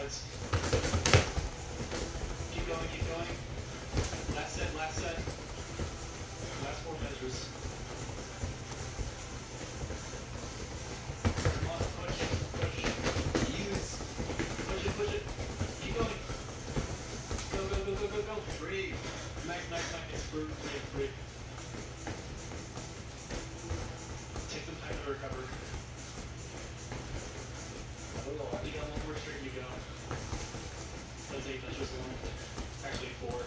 sets. Keep going, keep going. Last set, last set. Last 4 measures. Come on, push, push. Use. Push it, push it. Keep going. Go, go, go, go, go, go. Breathe. Nice, nice, nice. Breathe, breathe, breathe. Take some time to recover. You got 1 more string to go. That's 8, that's just 1. Actually 4.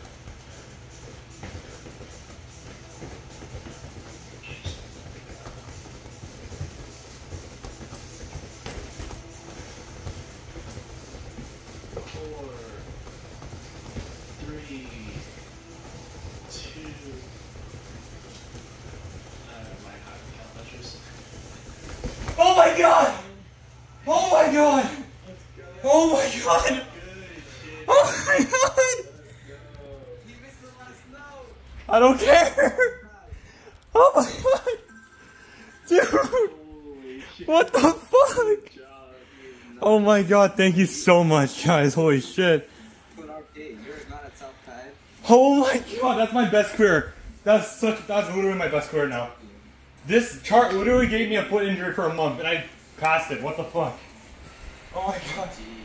Oh my god! Oh my god! Oh my god! Oh my god! I don't care! Oh my god! Dude! What the fuck? Oh my god, thank you so much, guys. Holy shit. Oh my god, that's my best career. That's literally my best career now. This chart literally gave me a foot injury for a month and I passed it. What the fuck? Oh my god.